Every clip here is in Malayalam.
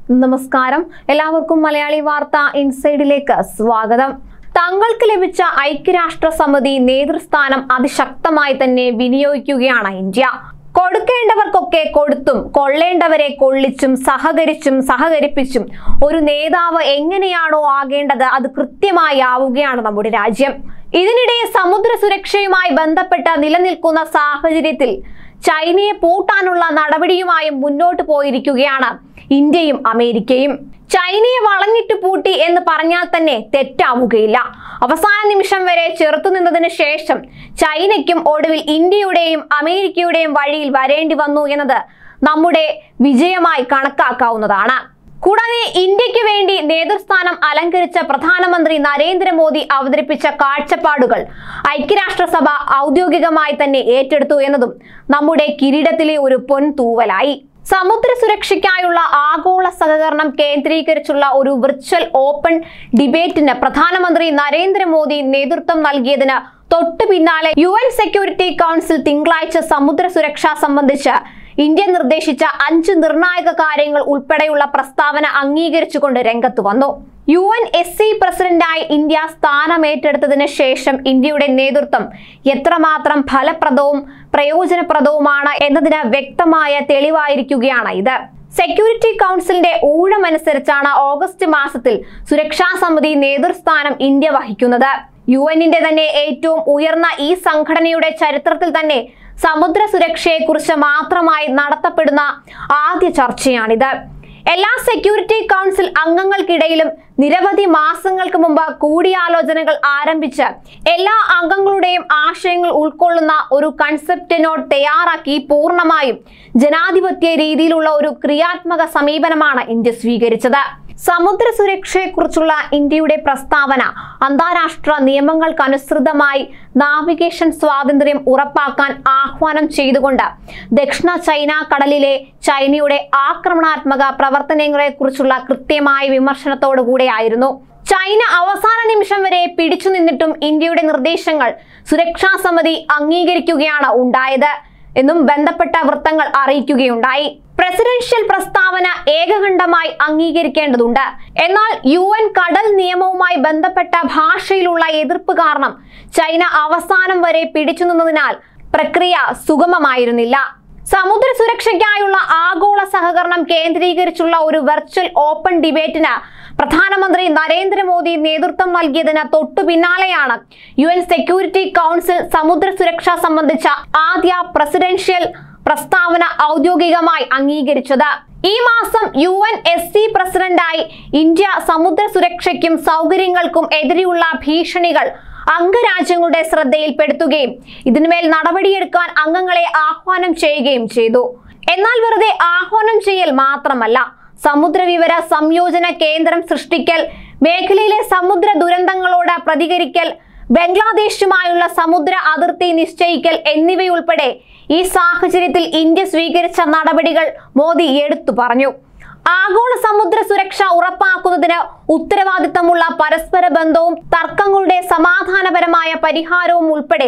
നമസ്കാരം, എല്ലാവർക്കും മലയാളി വാർത്ത ഇൻസൈഡിലേക്ക് സ്വാഗതം. തങ്ങൾക്ക് ലഭിച്ച ഐക്യരാഷ്ട്ര സമിതി നേതൃസ്ഥാനം അതിശക്തമായി തന്നെ വിനിയോഗിക്കുകയാണ് ഇന്ത്യ. കൊടുക്കേണ്ടവർക്കൊക്കെ കൊടുത്തും കൊള്ളേണ്ടവരെ കൊള്ളിച്ചും സഹകരിപ്പിച്ചും ഒരു നേതാവ് എങ്ങനെയാണോ ആകേണ്ടത് അത് കൃത്യമായി ആവുകയാണ് നമ്മുടെ രാജ്യം. ഇതിനിടെ സമുദ്ര സുരക്ഷയുമായി ബന്ധപ്പെട്ട് നിലനിൽക്കുന്ന സാഹചര്യത്തിൽ ചൈനയെ പൂട്ടാനുള്ള നടപടിയുമായും മുന്നോട്ട് പോയിരിക്കുകയാണ് ഇന്ത്യയും അമേരിക്കയും. ചൈനയെ വളഞ്ഞിട്ട് പൂട്ടി എന്ന് പറഞ്ഞാൽ തന്നെ തെറ്റാവുകയില്ല. അവസാന നിമിഷം വരെ ചെറുത്തുനിന്നതിന് ശേഷം ചൈനയ്ക്കും ഒടുവിൽ ഇന്ത്യയുടെയും അമേരിക്കയുടെയും വഴിയിൽ വരേണ്ടി വന്നു എന്നത് നമ്മുടെ വിജയമായി കണക്കാക്കാവുന്നതാണ്. കൂടാതെ ഇന്ത്യക്ക് വേണ്ടി നേതൃസ്ഥാനം അലങ്കരിച്ച പ്രധാനമന്ത്രി നരേന്ദ്രമോദി അവതരിപ്പിച്ച കാഴ്ചപ്പാടുകൾ ഐക്യരാഷ്ട്രസഭ ഔദ്യോഗികമായി തന്നെ ഏറ്റെടുത്തു എന്നതും നമ്മുടെ കിരീടത്തിലെ ഒരു പൊൻതൂവലായി. സമുദ്ര സുരക്ഷയ്ക്കായുള്ള ആഗോള സഹകരണം കേന്ദ്രീകരിച്ചുള്ള ഒരു വിർച്വൽ ഓപ്പൺ ഡിബേറ്റിന് പ്രധാനമന്ത്രി നരേന്ദ്രമോദി നേതൃത്വം നൽകിയതിന് തൊട്ടു പിന്നാലെ UN സെക്യൂരിറ്റി കൗൺസിൽ തിങ്കളാഴ്ച സമുദ്ര സുരക്ഷ സംബന്ധിച്ച് ഇന്ത്യ നിർദ്ദേശിച്ച 5 നിർണായക കാര്യങ്ങൾ ഉൾപ്പെടെയുള്ള പ്രസ്താവന അംഗീകരിച്ചുകൊണ്ട് രംഗത്ത് വന്നു. UNSC പ്രസിഡന്റായി ഇന്ത്യ സ്ഥാനമേറ്റെടുത്തതിന് ശേഷം ഇന്ത്യയുടെ നേതൃത്വം എത്രമാത്രം ഫലപ്രദവും പ്രയോജനപ്രദവുമാണ് എന്നതിന് വ്യക്തമായ തെളിവായിരിക്കുകയാണ് ഇത്. സെക്യൂരിറ്റി കൗൺസിലിന്റെ ഊഴമനുസരിച്ചാണ് ഓഗസ്റ്റ് മാസത്തിൽ സുരക്ഷാ സമിതി നേതൃസ്ഥാനം ഇന്ത്യ വഹിക്കുന്നത്. UN-ന്റെ തന്നെ ഏറ്റവും ഉയർന്ന ഈ സംഘടനയുടെ ചരിത്രത്തിൽ തന്നെ സമുദ്ര സുരക്ഷയെക്കുറിച്ച് മാത്രമായി നടത്തപ്പെടുന്ന ആദ്യ ചർച്ചയാണിത്. എല്ലാ സെക്യൂരിറ്റി കൗൺസിൽ അംഗങ്ങൾക്കിടയിലും നിരവധി മാസങ്ങൾക്ക് മുമ്പ് കൂടിയാലോചനകൾ ആരംഭിച്ച് എല്ലാ അംഗങ്ങളുടെയും ആശയങ്ങൾ ഉൾക്കൊള്ളുന്ന ഒരു കൺസെപ്റ്റ് നോട്ട് തയ്യാറാക്കി പൂർണ്ണമായും ജനാധിപത്യ രീതിയിലുള്ള ഒരു ക്രിയാത്മക സമീപനമാണ് ഇന്ത്യ സ്വീകരിച്ചത്. സമുദ്ര സുരക്ഷയെക്കുറിച്ചുള്ള ഇന്ത്യയുടെ പ്രസ്താവന അന്താരാഷ്ട്ര നിയമങ്ങൾക്കനുസൃതമായി നാവിഗേഷൻ സ്വാതന്ത്ര്യം ഉറപ്പാക്കാൻ ആഹ്വാനം ചെയ്തുകൊണ്ട് ദക്ഷിണ ചൈന കടലിലെ ചൈനയുടെ ആക്രമണാത്മക പ്രവർത്തനങ്ങളെക്കുറിച്ചുള്ള കൃത്യമായ വിമർശനത്തോടുകൂടെയായിരുന്നു. ചൈന അവസാന നിമിഷം വരെ പിടിച്ചു നിന്നിട്ടും ഇന്ത്യയുടെ നിർദ്ദേശങ്ങൾ സുരക്ഷാ സമിതി അംഗീകരിക്കുകയാണ് ഉണ്ടായത് എന്നും ബന്ധപ്പെട്ട വൃത്തങ്ങൾ അറിയിക്കുകയുണ്ടായി. പ്രസിഡൻഷ്യൽ പ്രസ്താവന ഏകകണ്ഠമായി അംഗീകരിക്കേണ്ടതുണ്ട്. എന്നാൽ UN കടൽ നിയമവുമായി ബന്ധപ്പെട്ട ഭാഷയിലുള്ള എതിർപ്പ് കാരണം ചൈന അവസാനം വരെ പിടിച്ചു നിന്നതിനാൽ പ്രക്രിയ സുഗമമായിരുന്നില്ല. സമുദ്ര സുരക്ഷയ്ക്കായുള്ള ആഗോള സഹകരണം കേന്ദ്രീകരിച്ചുള്ള ഒരു വെർച്വൽ ഓപ്പൺ ഡിബേറ്റിന് പ്രധാനമന്ത്രി നരേന്ദ്രമോദി നേതൃത്വം നൽകിയതിന് തൊട്ടു പിന്നാലെയാണ് UN സെക്യൂരിറ്റി കൗൺസിൽ സമുദ്ര സുരക്ഷ സംബന്ധിച്ച ആദ്യ പ്രസിഡൻഷ്യൽ പ്രസ്താവന ഔദ്യോഗികമായി അംഗീകരിച്ചത്. ഈ മാസം UNSC പ്രസിഡന്റായി ഇന്ത്യ സമുദ്ര സുരക്ഷയ്ക്കും സൗകര്യങ്ങൾക്കും എതിരെയുള്ള ഭീഷണികൾ അംഗരാജ്യങ്ങളുടെ ശ്രദ്ധയിൽപ്പെടുത്തുകയും ഇതിന്മേൽ നടപടിയെടുക്കാൻ അംഗങ്ങളെ ആഹ്വാനം ചെയ്യുകയും ചെയ്തു. എന്നാൽ വെറുതെ ആഹ്വാനം ചെയ്യൽ മാത്രമല്ല, സമുദ്ര വിവര സംയോജന കേന്ദ്രം സൃഷ്ടിക്കൽ, മേഖലയിലെ സമുദ്ര ദുരന്തങ്ങളോട് പ്രതികരിക്കൽ, ബംഗ്ലാദേശുമായുള്ള സമുദ്ര അതിർത്തി നിശ്ചയിക്കൽ എന്നിവയുൾപ്പെടെ ഈ സാഹചര്യത്തിൽ ഇന്ത്യ സ്വീകരിച്ച നടപടികൾ മോദി എടുത്തു പറഞ്ഞു. ആഗോള സമുദ്ര സുരക്ഷ ഉറപ്പാക്കുന്നതിന് ഉത്തരവാദിത്തമുള്ള പരസ്പര ബന്ധവും തർക്കങ്ങളുടെ സമാധാനപരമായ പരിഹാരവും ഉൾപ്പെടെ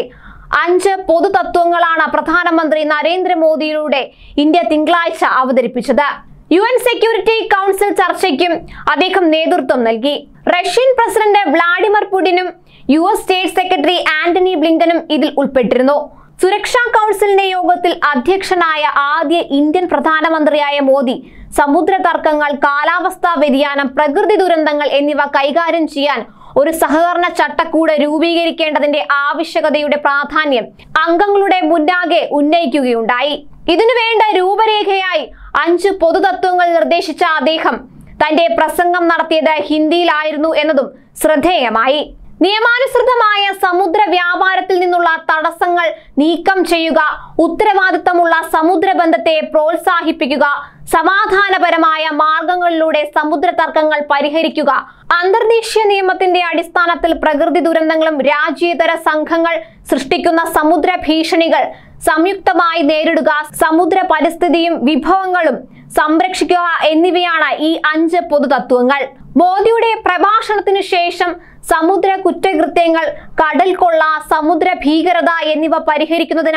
5 പൊതുതത്വങ്ങളാണ് പ്രധാനമന്ത്രി നരേന്ദ്രമോദിയിലൂടെ ഇന്ത്യ തിങ്കളാഴ്ച അവതരിപ്പിച്ചത്. UN സെക്യൂരിറ്റി കൗൺസിൽ ചർച്ചയ്ക്കും അദ്ദേഹം നേതൃത്വം നൽകി. റഷ്യൻ പ്രസിഡന്റ് വ്ളാഡിമിർ പുടിനും US സ്റ്റേറ്റ് സെക്രട്ടറി ആന്റണി ബ്ലിങ്കനും ഇതിൽ ഉൾപ്പെട്ടിരുന്നു. സുരക്ഷാ കൗൺസിലിന്റെ യോഗത്തിൽ അധ്യക്ഷനായ ആദ്യ ഇന്ത്യൻ പ്രധാനമന്ത്രിയായ മോദി സമുദ്ര തർക്കങ്ങൾ, കാലാവസ്ഥാ വ്യതിയാനം, പ്രകൃതി ദുരന്തങ്ങൾ എന്നിവ കൈകാര്യം ചെയ്യാൻ ഒരു സഹകരണ ചട്ടക്കൂട് രൂപീകരിക്കേണ്ടതിന്റെ ആവശ്യകതയുടെ പ്രാധാന്യം അംഗങ്ങളുടെ മുന്നാകെ ഉന്നയിക്കുകയുണ്ടായി. ഇതിനു വേണ്ട രൂപരേഖയായി 5 പൊതുതത്വങ്ങൾ നിർദ്ദേശിച്ച അദ്ദേഹം തന്റെ പ്രസംഗം നടത്തിയത് ഹിന്ദിയിലായിരുന്നു എന്നതും ശ്രദ്ധേയമായി. നിയമാനുസൃതമായ സമുദ്ര വ്യാപാരത്തിൽ നിന്നുള്ള തടസ്സങ്ങൾ നീക്കം ചെയ്യുക, ഉത്തരവാദിത്തമുള്ള സമുദ്രബന്ധത്തെ പ്രോത്സാഹിപ്പിക്കുക, സമാധാനപരമായ മാർഗങ്ങളിലൂടെ സമുദ്ര തർക്കങ്ങൾ പരിഹരിക്കുക, അന്തർദേശീയ നിയമത്തിന്റെ അടിസ്ഥാനത്തിൽ പ്രകൃതി ദുരന്തങ്ങളും രാജ്യേതര സംഘങ്ങൾ സൃഷ്ടിക്കുന്ന സമുദ്ര ഭീഷണികൾ സംയുക്തമായി നേരിടുക, സമുദ്ര പരിസ്ഥിതിയും വിഭവങ്ങളും സംരക്ഷിക്കുക എന്നിവയാണ് ഈ 5 പൊതുതത്വങ്ങൾ. മോദിയുടെ പ്രഭാഷണത്തിന് ശേഷം സമുദ്ര കുറ്റകൃത്യങ്ങൾ, കടൽ കൊള്ള, സമുദ്ര ഭീകരത എന്നിവ പരിഹരിക്കുന്നതിനായി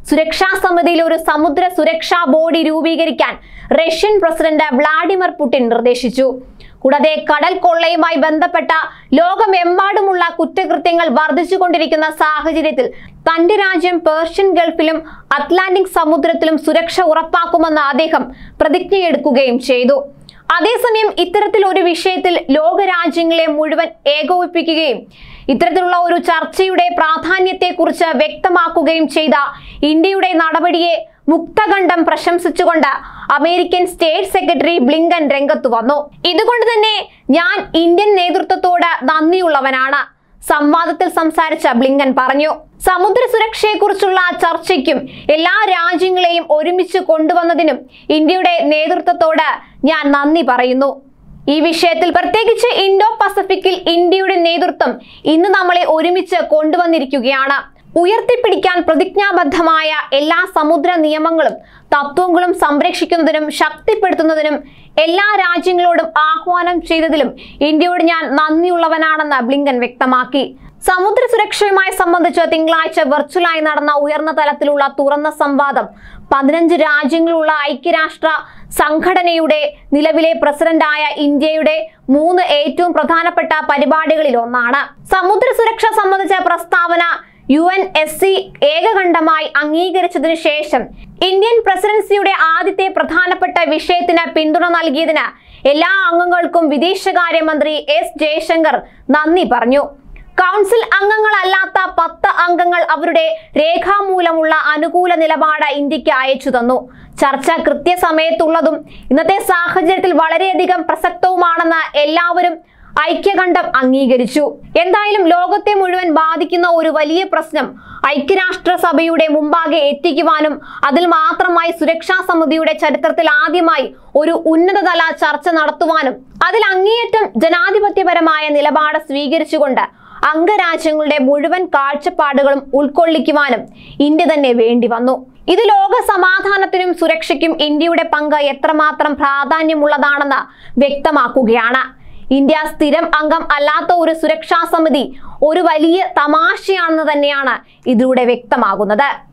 സുരക്ഷാ സമിതിയിൽ ഒരു സമുദ്ര സുരക്ഷാ ബോഡി രൂപീകരിക്കാൻ റഷ്യൻ പ്രസിഡന്റ് വ്ളാഡിമിർ പുടിൻ നിർദ്ദേശിച്ചു. കൂടാതെ കടൽ കൊള്ളയുമായി ബന്ധപ്പെട്ട ലോകമെമ്പാടുമുള്ള കുറ്റകൃത്യങ്ങൾ വർദ്ധിച്ചുകൊണ്ടിരിക്കുന്ന സാഹചര്യത്തിൽ തന്റെ രാജ്യം പേർഷ്യൻ ഗൾഫിലും അറ്റ്ലാന്റിക് സമുദ്രത്തിലും സുരക്ഷ ഉറപ്പാക്കുമെന്ന് അദ്ദേഹം പ്രതിജ്ഞയെടുക്കുകയും ചെയ്തു. അതേസമയം ഇത്തരത്തിൽ ഒരു വിഷയത്തിൽ ലോകരാജ്യങ്ങളെ മുഴുവൻ ഏകോപിപ്പിക്കുകയും ഇത്തരത്തിലുള്ള ഒരു ചർച്ചയുടെ പ്രാധാന്യത്തെക്കുറിച്ച് വ്യക്തമാക്കുകയും ചെയ്ത ഇന്ത്യയുടെ നടപടിയെ മുക്തകണ്ഠം പ്രശംസിച്ചുകൊണ്ട് അമേരിക്കൻ സ്റ്റേറ്റ് സെക്രട്ടറി ബ്ലിങ്കൻ രംഗത്ത് വന്നു. ഇതുകൊണ്ട് തന്നെ ഞാൻ ഇന്ത്യൻ നേതൃത്വത്തോട് നന്ദിയുള്ളവനാണ്, സംവാദത്തിൽ സംസാരിച്ച ബ്ലിങ്കൻ പറഞ്ഞു. സമുദ്ര സുരക്ഷയെക്കുറിച്ചുള്ള ചർച്ചയ്ക്കും എല്ലാ രാജ്യങ്ങളെയും ഒരുമിച്ച് കൊണ്ടുവന്നതിനും ഇന്ത്യയുടെ നേതൃത്വത്തോട് ഞാൻ നന്ദി പറയുന്നു. ഈ വിഷയത്തിൽ പ്രത്യേകിച്ച് ഇൻഡോ പസഫിക്കിൽ ഇന്ത്യയുടെ നേതൃത്വം ഇന്ന് നമ്മളെ ഒരുമിച്ച് കൊണ്ടുവന്നിരിക്കുകയാണ്. ഉയർത്തിപ്പിടിക്കാൻ പ്രതിജ്ഞാബദ്ധമായ എല്ലാ സമുദ്ര നിയമങ്ങളും തത്വങ്ങളും സംരക്ഷിക്കുന്നതിനും ശക്തിപ്പെടുത്തുന്നതിനും എല്ലാ രാജ്യങ്ങളോടും ആഹ്വാനം ചെയ്തതിലും ഇന്ത്യയോട് ഞാൻ നന്ദിയുള്ളവനാണെന്ന് ബ്ലിങ്കൻ വ്യക്തമാക്കി. സമുദ്ര സുരക്ഷയുമായി സംബന്ധിച്ച് തിങ്കളാഴ്ച വെർച്വലായി നടന്ന ഉയർന്ന തലത്തിലുള്ള തുറന്ന സംവാദം 15 രാജ്യങ്ങളുള്ള ഐക്യരാഷ്ട്ര സംഘടനയുടെ നിലവിലെ പ്രസിഡന്റായ ഇന്ത്യയുടെ 3 ഏറ്റവും പ്രധാനപ്പെട്ട പരിപാടികളിൽ ഒന്നാണ്. സമുദ്ര സുരക്ഷ സംബന്ധിച്ച പ്രസ്താവന UNSC ഏകകണ്ഠമായി അംഗീകരിച്ചതിനു ശേഷം ഇന്ത്യൻ പ്രസിഡൻസിയുടെ ആദ്യത്തെ പ്രധാനപ്പെട്ട വിഷയത്തിന് പിന്തുണ നൽകിയതിന് എല്ലാ അംഗങ്ങൾക്കും വിദേശകാര്യമന്ത്രി S ജയശങ്കർ നന്ദി പറഞ്ഞു. കൗൺസിൽ അംഗങ്ങളല്ലാത്ത 10 അംഗങ്ങൾ അവരുടെ രേഖാമൂലമുള്ള അനുകൂല നിലപാട് ഇന്ത്യക്ക് അയച്ചു തന്നു. ചർച്ച കൃത്യസമയത്തുള്ളതും ഇന്നത്തെ സാഹചര്യത്തിൽ വളരെയധികം പ്രസക്തവുമാണെന്ന് എല്ലാവരും ഐക്യകണ്ഠം അംഗീകരിച്ചു. എന്തായാലും ലോകത്തെ മുഴുവൻ ബാധിക്കുന്ന ഒരു വലിയ പ്രശ്നം ഐക്യരാഷ്ട്രസഭയുടെ മുമ്പാകെ എത്തിക്കുവാനും അതിൽ മാത്രമായി സുരക്ഷാ സമിതിയുടെ ചരിത്രത്തിൽ ആദ്യമായി ഒരു ഉന്നതതല ചർച്ച നടത്തുവാനും അതിൽ അങ്ങേയറ്റം ജനാധിപത്യപരമായ നിലപാട് സ്വീകരിച്ചുകൊണ്ട് അംഗരാജ്യങ്ങളുടെ മുഴുവൻ കാഴ്ചപ്പാടുകളും ഉൾക്കൊള്ളിക്കുവാനും ഇന്ത്യ തന്നെ വേണ്ടി വന്നു. ഇത് ലോക സമാധാനത്തിനും സുരക്ഷയ്ക്കും ഇന്ത്യയുടെ പങ്ക് എത്രമാത്രം പ്രാധാന്യമുള്ളതാണെന്ന് വ്യക്തമാക്കുകയാണ്. ഇന്ത്യ സ്ഥിരം അംഗം അല്ലാത്ത ഒരു സുരക്ഷാ സമിതി ഒരു വലിയ തമാശയാണെന്ന് തന്നെയാണ് ഇതിലൂടെ വ്യക്തമാകുന്നത്.